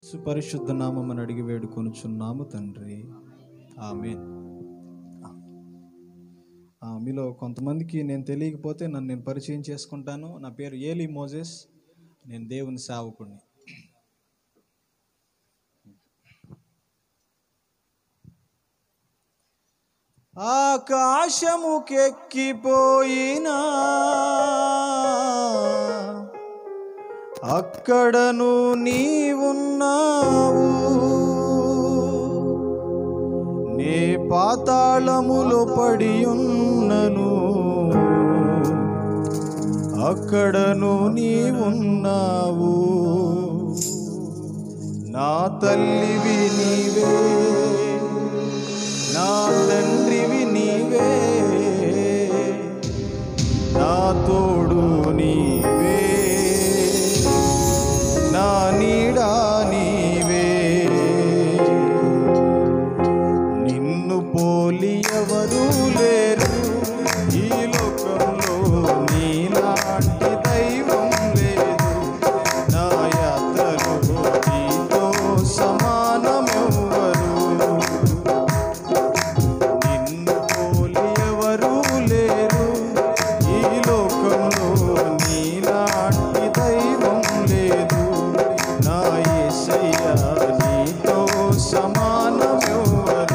సుపరిశుద్ధ నామమున అడిగి వేడుకొనుచున్నాము తండ్రి, ఆమేన్. మీలో కొంతమందికి నేను తెలియకపోతే నేను పరిచయం చేసుకుంటాను. నా పేరు ఏలీ మోజెస్, నేను దేవుని సేవకుడిని. ఆకాశముకెక్కిపోయినా అక్కడను నీవున్నావు, నే పాతాళములో పడియున్నను అక్కడను నీవున్నావు. నా తల్లివి నీవే, నా తండ్రివి నీవే, నా తోడు నీవే, నా నీడా నీవే. నిన్ను పోలి ఎవరూ లేరు ఈ లోకంలో, నీలాంటి దైవం లేదు. నా యాత్రలో నీతో సమానమెవ్వరు, నిన్ను పోలి ఎవరూ లేరు ఈ లోకంలో, నీలాంటి దైవం లేదు. నా యేసయ్యా నీతో సమానమెవ్వరు.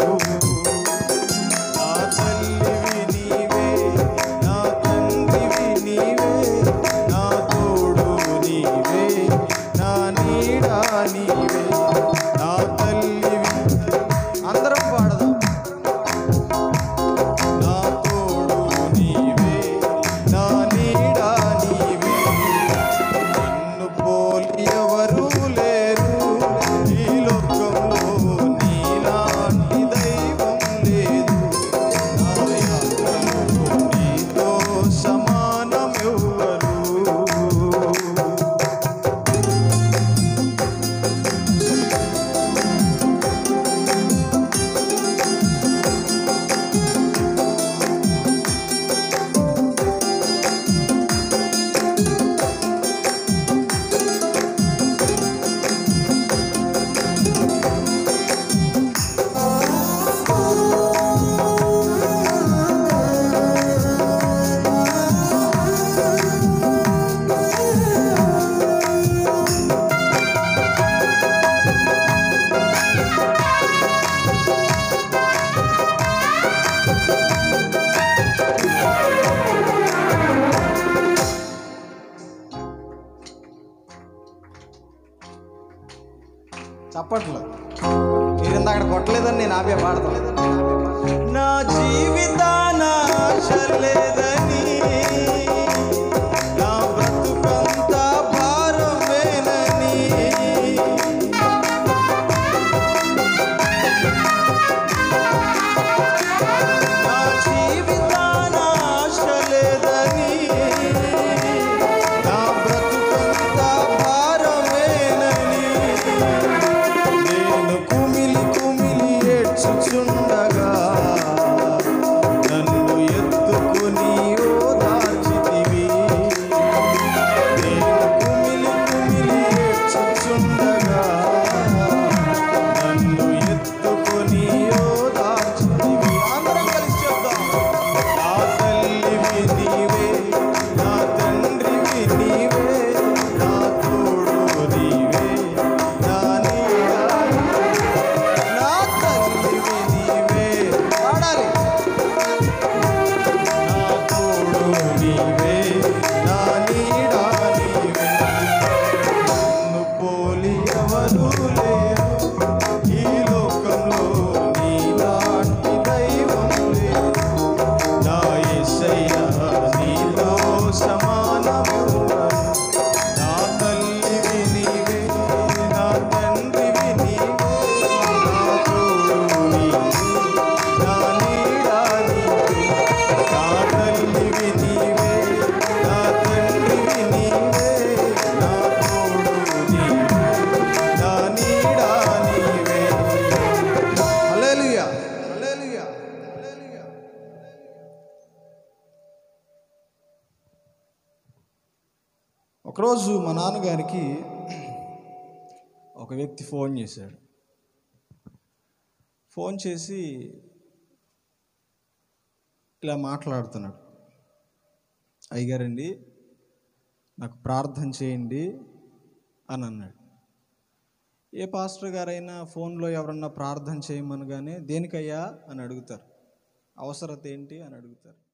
నా తల్లివి నీవే, నా తండ్రివి నీవే, నా తోడు నీవే, నా నీడా నీవే. నా తల్లివి, అందరం పాడదాం. నా తోడు నీవే, నా నీడా నీవే. నిన్ను పోలి ఎవరూ లేరు ఈ లోకంలో, నీలాంటి దైవం లేదు. నా యాత్రలో నీతో సమానమెవ్వరు. చప్పట్లు మీరు ఇందాక కొట్టలేదని నేను ఆపే పాడతాను. నా జీవితాన ఆశ లేదని, నా బ్రతుకంతా భారమేనని, నా జీవితాన ఆశ లేదని, నా బ్రతుకంతా భారమేనని, నేను కుమిలి కుమిలి ఏడ్చుచుండగా నన్ను ఎత్తుకుని ఓదార్చితివి. నేను కుమిలి కుమిలి ఏడ్చుచుండగా నన్ను ఎత్తుకుని ఓదార్చితివి. అందరం కలిసి చెప్దాం. నా తల్లివి నీవే, నా తండ్రివి నీవే, నా తోడు నీవే, నా నీడా నా తల్లివి నీవే. పాడాలి. నా తోడు నీవే, నా నీడా నీవే. నిన్ను పోలి ఎవరూ లేరు ఈ లోకంలో, నీలాంటి దైవం లేదు. నా యేసయ్యా నీతో సమానమెవ్వరు. నా తల్లివి నీవే, నా తండ్రివి నీవే, నా తోడు నీవే, నా నీడా నీవే. నా తల్లివి నీవే, నా తండ్రివి నీవే, నా తోడు నీవే, నా నీడా నీవే. హల్లెలూయా, హల్లెలూయా, హల్లెలూయా. ఒకరోజు మా నాన్నగారికి ఒక వ్యక్తి ఫోన్ చేశాడు. ఫోన్ చేసి ఇలా మాట్లాడుతున్నాడు, అయ్యగారండి నాకు ప్రార్థన చేయండి అని అన్నాడు. ఏ పాస్టర్ గారైనా ఫోన్లో ఎవరన్నా ప్రార్థన చేయమనగానే దేనికయ్యా అని అడుగుతారు, అవసరత ఏంటి అని అడుగుతారు.